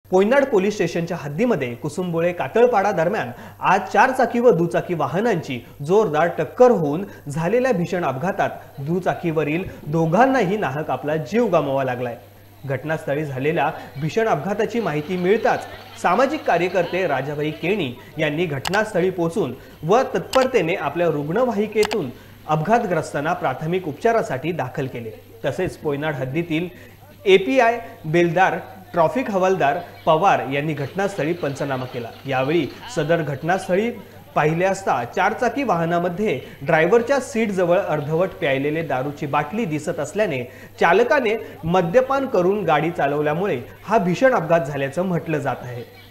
Koynad police स्टेशनच्या हद्दीमध्ये कुसुंबोळे कातळपाडा दरम्यान आज 4 चाकी व दुचाकी वाहनांची जोरदार टक्कर होऊन झालेल्या भीषण अपघातात दुचाकीवरील दोघांनाही नाहक आपला जीव गमवावा लागलाय। घटनास्थळी झालेल्या भीषण अपघाताची माहिती मिळताच सामाजिक कार्यकर्ते राजाबाई केणी यांनी घटनास्थळी पोहोचून व तत्परतेने आपल्या रुग्णवाहिकेतून अपघातग्रस्तांना प्राथमिक उपचारासाठी दाखल केले। तसेच कोयनाड हद्दीतील एपीआय बेलदार ट्रॅफिक हवालदार पवार यांनी घटनास्थळी पंचनामा केला। यावेळी सदर घटनास्थळी पाहिले असता 4 चाकी वाहनामध्ये ड्रायव्हरच्या सीट जवळ अर्धवट प्यायलेले दारूची बाटली दिसत असल्याने चालकाने मद्यपान करून गाडी चालवल्यामुळे हा भीषण अपघात झाल्याचं म्हटलं जात आहे।